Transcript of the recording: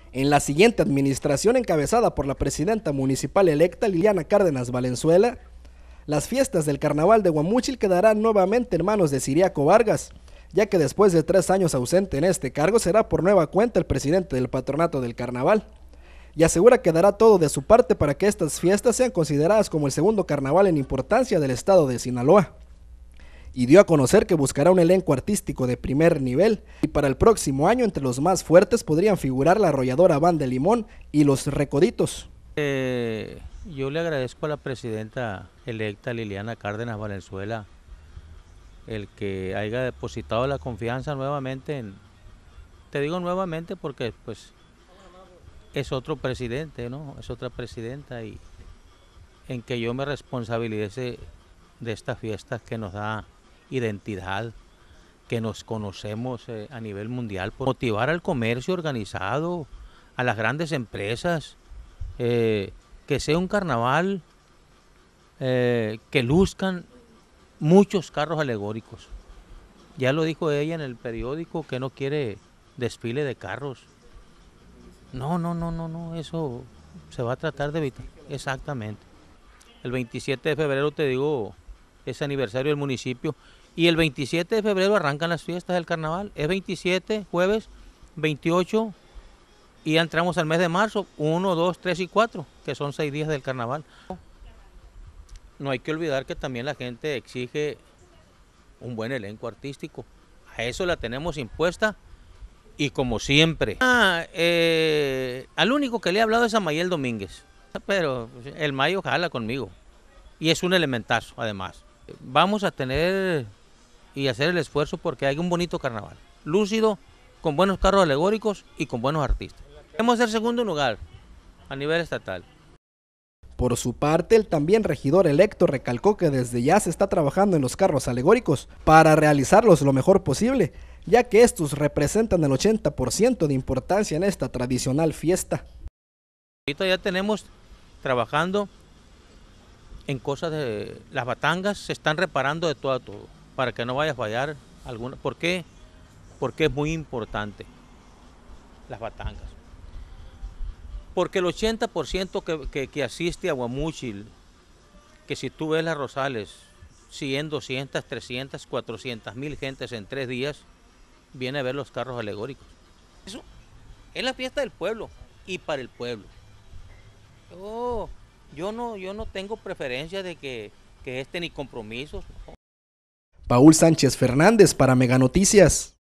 En la siguiente administración, encabezada por la presidenta municipal electa Liliana Cárdenas Valenzuela, las fiestas del Carnaval de Guamúchil quedarán nuevamente en manos de Ciriaco Vargas, ya que después de 3 años ausente en este cargo será por nueva cuenta el presidente del patronato del carnaval, y asegura que dará todo de su parte para que estas fiestas sean consideradas como el segundo carnaval en importancia del estado de Sinaloa. Y dio a conocer que buscará un elenco artístico de primer nivel, y para el próximo año entre los más fuertes podrían figurar la arrolladora Banda Limón y los Recoditos. Yo le agradezco a la presidenta electa Liliana Cárdenas Valenzuela el que haya depositado la confianza nuevamente te digo nuevamente porque pues es otro presidente, ¿no? Es otra presidenta, y en que yo me responsabilice de estas fiestas que nos da identidad, que nos conocemos a nivel mundial, por motivar al comercio organizado, a las grandes empresas, que sea un carnaval que luzcan muchos carros alegóricos. Ya lo dijo ella en el periódico que no quiere desfile de carros. No, eso se va a tratar de evitar. Exactamente. El 27 de febrero, te digo, es aniversario del municipio, y el 27 de febrero arrancan las fiestas del carnaval. Es 27, jueves, 28, y ya entramos al mes de marzo, 1, 2, 3 y 4, que son 6 días del carnaval. No hay que olvidar que también la gente exige un buen elenco artístico. A eso la tenemos impuesta, y como siempre. Al único que le he hablado es a Mayel Domínguez, pero el Mayo jala conmigo, y es un elementazo además. Vamos a tener y hacer el esfuerzo porque haya un bonito carnaval, lúcido, con buenos carros alegóricos y con buenos artistas. Queremos ser segundo lugar a nivel estatal. Por su parte, el también regidor electo recalcó que desde ya se está trabajando en los carros alegóricos para realizarlos lo mejor posible, ya que estos representan el 80% de importancia en esta tradicional fiesta. Ahorita ya tenemos trabajando en cosas de las batangas, se están reparando de todo a todo, para que no vaya a fallar alguna. ¿Por qué? Porque es muy importante las batangas. Porque el 80% que asiste a Guamúchil, que si tú ves las Rosales, 100, 200, 300, 400 mil gentes en 3 días, viene a ver los carros alegóricos. Eso es la fiesta del pueblo y para el pueblo. Yo no tengo preferencia de que ni compromisos. Paul Sánchez Fernández para Mega Noticias.